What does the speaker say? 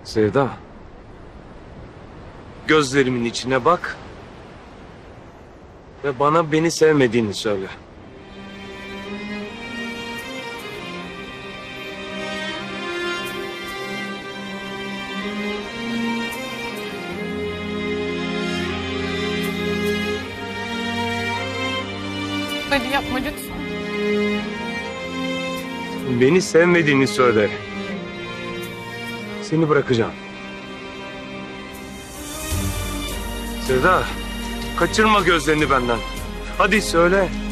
Sevda. Gözlerimin içine bak. Ve bana beni sevmediğini söyle. Ali yapma lütfen. Beni sevmediğini söyle. Seni bırakacağım. Sevda, kaçırma gözlerini benden. Hadi söyle.